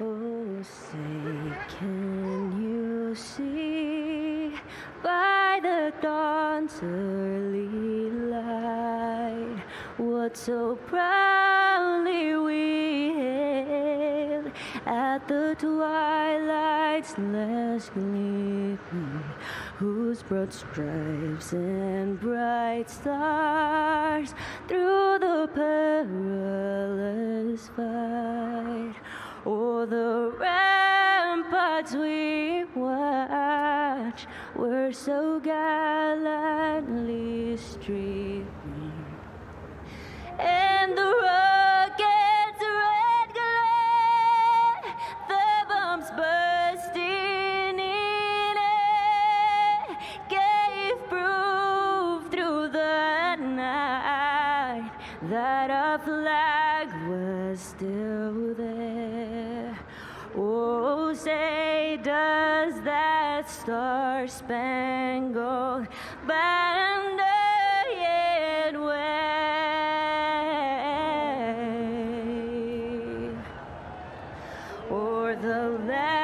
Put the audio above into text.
Oh, say, can you see by the dawn's early light what so proudly we hailed at the twilight's last gleaming, whose broad stripes and bright stars through the perilous fight o'er the ramparts we watched were so gallantly streaming, and the rocket's red glare, the bombs bursting in air, gave proof through the night that our flag was still there. Oh, say, does that star-spangled banner yet wave o'er the land